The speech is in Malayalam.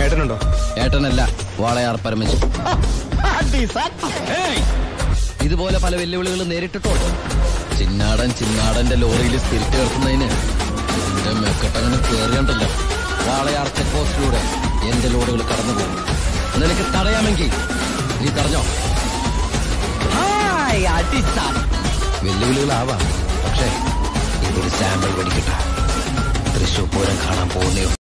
ഏട്ടനുണ്ടോ? ഏട്ടനല്ല, വാളയാർ പരമേശൻ. ഇതുപോലെ പല വെല്ലുവിളികൾ നേരിട്ടിട്ടുണ്ട്. ചിന്നാടന്റെ ലോറിയിൽ സ്പിരിറ്റ് കിടത്തുന്നതിന് എന്റെ മെക്കട്ടങ്ങനെ കേറിയണ്ടല്ലോ. വാളയാർ ചെക്ക് പോസ്റ്റിലൂടെ എന്റെ ലോഡുകൾ കടന്നു പോകും. നിനക്ക് തടയാമെങ്കിൽ നീ തടഞ്ഞോ. വെല്ലുവിളികളാവാം, പക്ഷേ ഇതൊരു സാമ്പിൾ വെടിക്കിട്ട. തൃശൂർ പൂരം കാണാൻ പോകുന്നേ.